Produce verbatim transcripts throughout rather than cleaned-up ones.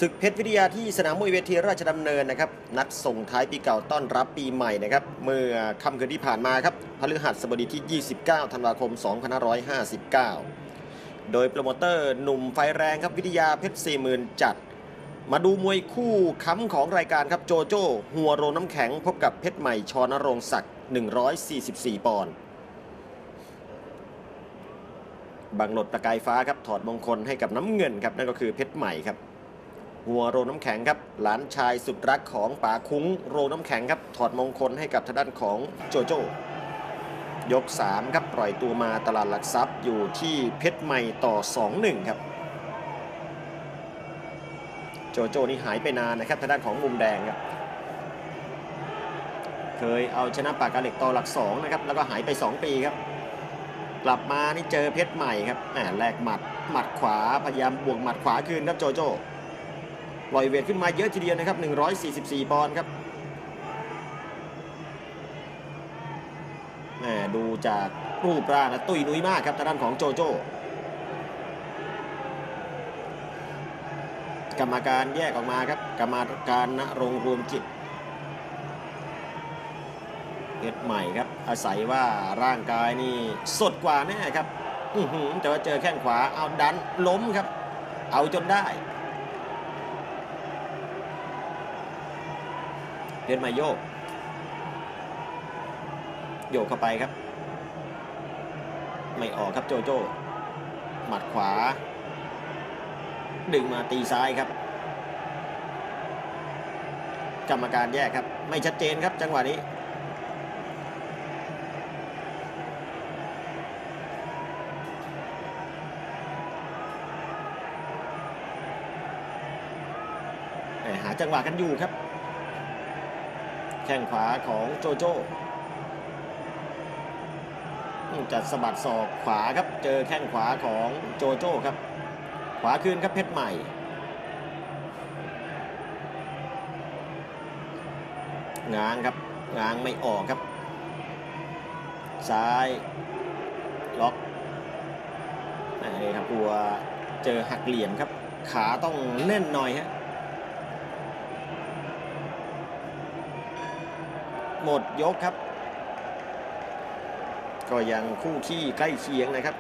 ศึกเพชรวิทยาที่สนามมวยเวทีราชดำเนินนะครับนัดส่งท้ายปีเก่าต้อนรับปีใหม่นะครับเมื่อค่ำคืนที่ผ่านมาครับพฤหัสบดีที่ยี่สิบเก้าธันวาคมสองพันห้าร้อยห้าสิบเก้าโดยโปรโมเตอร์หนุ่มไฟแรงครับวิทยาเพชรสี่หมื่นจัดมาดูมวยคู่ค้ำของรายการครับโจโจ้หัวโรน้ำแข็งพบกับเพชรใหม่ชนรงค์ศักดิ์หนึ่งร้อยสี่สิบสี่ปอนด์บังหลดประกายฟ้าครับถอดมงคลให้กับน้ำเงินครับนั่นก็คือเพชรใหม่ครับหัวโรน้ำแข็งครับหลานชายสุดรักของป๋าคุ้งโรน้ำแข็งครับถอดมงคลให้กับทางด้านของโจโจ้ยกสามครับปล่อยตัวมาตลาดหลักทรัพย์อยู่ที่เพชรใหม่ต่อ สองหนึ่ง ครับโจโจ้นี่หายไปนานนะครับทางด้านของมุมแดงครับเคยเอาชนะปากกาเหล็กต่อหลักสองนะครับแล้วก็หายไปสองปีครับกลับมานี่เจอเพชรใหม่ครับแหมแลกหมัดหมัดขวาพยายามบวกหมัดขวาคืนครับโจโจ้ปล่อยเวทขึ้นมาเยอะทีเดียวนะครับหนึ่งร้อยสี่สิบสี่ปอนด์ครับแหมดูจากรูปร่างนะตุ้ยนุ้ยมากครับทางด้านของโจโจ้กรรมการแยกออกมาครับกรรมการณรงค์รวมจิตเพชรใหม่ครับอาศัยว่าร่างกายนี่สดกว่าแน่ครับอื้อหือแต่ว่าเจอแข้งขวาเอาดันล้มครับเอาจนได้เพชรใหม่โยกโยกเข้าไปครับไม่ออกครับโจโจ้หมัดขวาดึงมาตีซ้ายครับกรรมการแยกครับไม่ชัดเจนครับจังหวะนี้หาจังหวะกันอยู่ครับแข้งขวาของโจโจ้จัดสะบัดศอกขวาครับเจอแข้งขวาของโจโจ้ครับขวาคืนครับเพชรใหม่ง้างครับง้างไม่ออกครับซ้ายล็อกนี่ครับกลัวเจอหักเหลี่ยมครับขาต้องแน่นหน่อยฮะหมดยกครับก็ยังคู่ขี้ใกล้เคียงนะครับ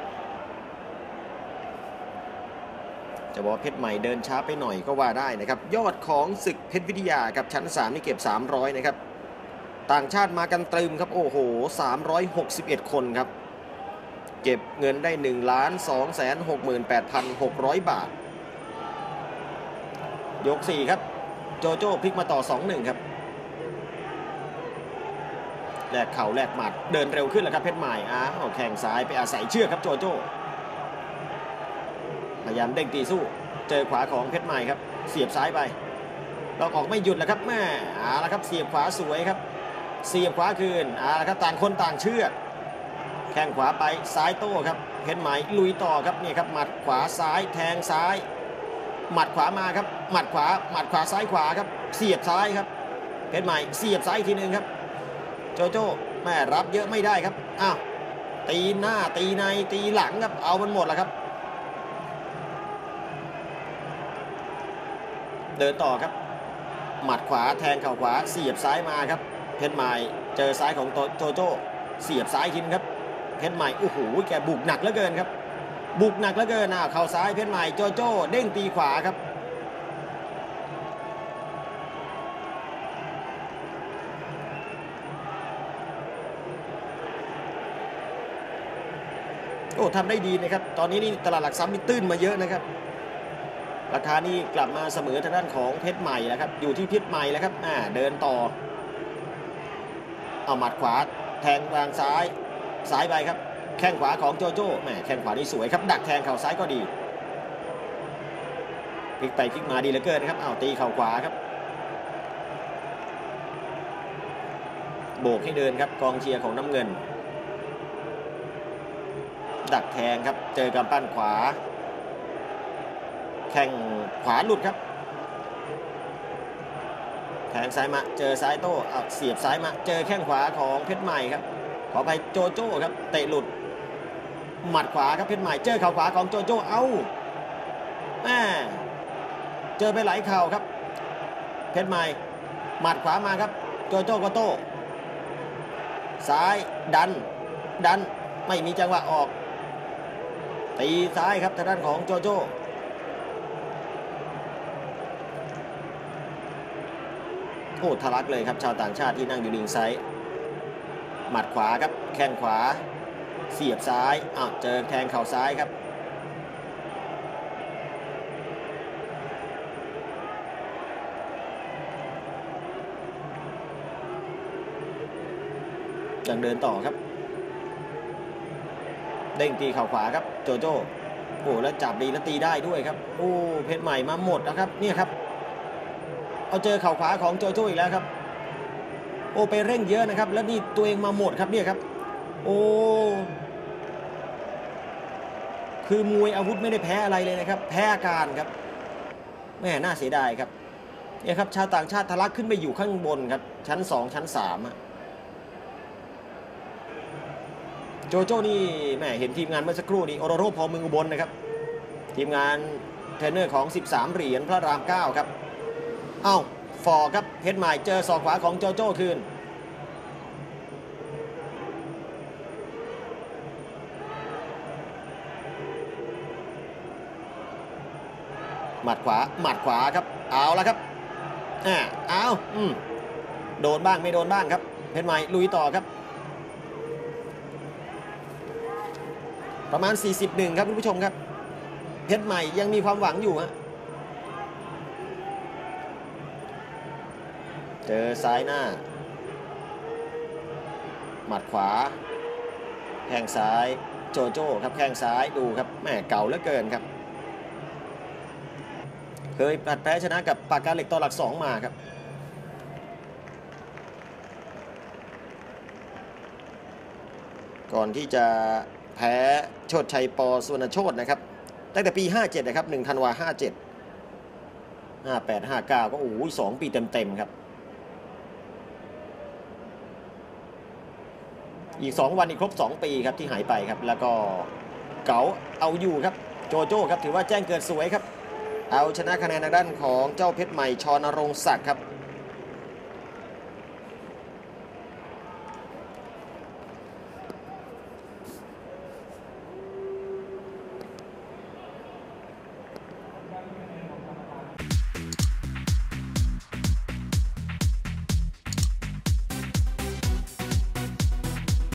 จะบอกเพชรใหม่เดินช้าไปหน่อยก็ว่าได้นะครับยอดของศึกเพชรวิทยากับชั้นสามนี่เก็บสามร้อยนะครับต่างชาติมากันตรึมครับโอ้โหสามร้อยหกสิบเอ็ดคนครับเก็บเงินได้ หนึ่งล้านสองแสนหกหมื่นแปดพันหกร้อย บาทยกสี่ครับโจโจ้พลิกมาต่อ สองหนึ่ง ครับแลกเข่าแลกหมัดเดินเร็วขึ้นแล้วครับเพชรใหม่อ้าวแข้งซ้ายไปอาศัยเชือกครับโจโจ้พยายามเด้งตีสู้เจอขวาของเพชรใหม่ครับเสียบซ้ายไปเราออกไม่หยุดแล้วครับแม่อ่าแล้วครับเสียบขวาสวยครับเสียบขวาคืนอ่าแล้วครับต่างคนต่างเชือกแข้งขวาไปซ้ายโต้ครับเพชรใหม่ลุยต่อครับนี่ครับหมัดขวาซ้ายแทงซ้ายหมัดขวามาครับหมัดขวาหมัดขวาซ้ายขวาครับเสียบซ้ายครับเพชรใหม่เสียบซ้ายอีกทีนึงครับโจโจ้แม่รับเยอะไม่ได้ครับอ้าวตีหน้าตีในตีหลังครับเอามันหมดแล้วครับเดินต่อครับหมัดขวาแทงเข่าขวาเสียบซ้ายมาครับเพชรใหม่เจอซ้ายของโจโจ้เสียบซ้ายทิ้งครับเพชรใหม่โอ้โหแกบุกหนักเหลือเกินครับบุกหนักเหลือเกินนะเข่าซ้ายเพชรใหม่โจโจ้เด้งตีขวาครับโอ้ทำได้ดีนะครับตอนนี้นี่ตลาดหลักทรัพย์นี่ตื้นมาเยอะนะครับราคานี่กลับมาเสมอทางด้านของเพชรใหม่แล้วครับอยู่ที่เพชรใหม่แล้วครับอ่าเดินต่อเอาหมัดขวาแทงทางซ้ายซ้ายไปครับแข้งขวาของโจโจ้แหมแข้งขวานี่สวยครับดักแทงเข่าซ้ายก็ดีพลิกไปพลิกมาดีเหลือเกินนะครับเอาตีเข่าขวาครับโบกให้เดินครับกองเชียร์ของน้ำเงินดักแทงครับเจอกำปั้นขวาแข้งขวาหลุดครับแทงซ้ายมาเจอซ้ายโต้เอาเสียบซ้ายมาเจอแข้งขวาของเพชรใหม่ครับขอไปโจโจ้ครับเตะหลุดหมัดขวาครับเพชรใหม่เจอเข่าขวาของโจโจ้เอ้าแม่โจจอไปหลายเข่าครับเพชรใหม่หมัดขวามาครับโจโจ้ก็โต้ซ้ายดันดันไม่มีจังหวะออกตีซ้ายครับทางด้านของโจโจ้โอ้ทะลักเลยครับชาวต่างชาติที่นั่งอยู่ริงไซด์หมัดขวาครับแข้งขวาเสียบซ้ายอ้าวเจอแทงเข่าซ้ายครับยังเดินต่อครับเด้งตีเข่าขวาครับโจโจ้โอ้แล้วจับดีแล้วตีได้ด้วยครับโอ้เพชรใหม่มาหมดนะครับเนี่ยครับเอาเจอเข่าขวาของโจโจ้อีกแล้วครับโอ้ไปเร่งเยอะนะครับแล้วนี่ตัวเองมาหมดครับเนี่ยครับโอ้คือมวยอาวุธไม่ได้แพ้อะไรเลยนะครับแพ้อาการครับแม่น่าเสียดายครับเนี่ยครับชาวต่างชาติทะลักขึ้นไปอยู่ข้างบนครับชั้นสองชั้นสามอะโจโจ้นี่แม่เห็นทีมงานเมื่อสักครู่นี้โอโรโรพอเมืองอุบลนะครับทีมงานเทรนเนอร์ของสิบสามเหรียญพระรามเก้าครับเอ้าฟอร์ครับเพชรใหม่เจอศอกขวาของโจโจ้คืนหมัดขวาหมัดขวาครับเอาละครับอ่าเอาอืมโดนบ้างไม่โดนบ้างครับเพชรใหม่ลุยต่อครับประมาณสี่สิบเอ็ดครับคุณผู้ชมครับเพชรใหม่ยังมีความหวังอยู่ฮะเจอซ้ายหน้าหมัดขวาแข้งซ้ายโจโจ้ครับแข้งซ้ายดูครับแม่เก่าเหลือเกินครับเคยผัดแพ้ชนะกับปากกาเหล็กต่อหลักสองมาครับก่อนที่จะแพ้โชติชัยป.สุวรรณโชตินะครับตั้งแต่ปีห้าเจ็ดนะครับหนึ่งธันวาห้าเจ็ด ห้าแปด ห้าเก้าก็โอ้โหสองปีเต็มๆครับอีกสองวันอีกครบสองปีครับที่หายไปครับแล้วก็เก๋าเอาอยู่ครับโจโจ้ครับถือว่าแจ้งเกิดสวยครับเอาชนะคะแนนทางด้านของเจ้าเพชรใหม่ชนรงค์ศักดิ์ครับ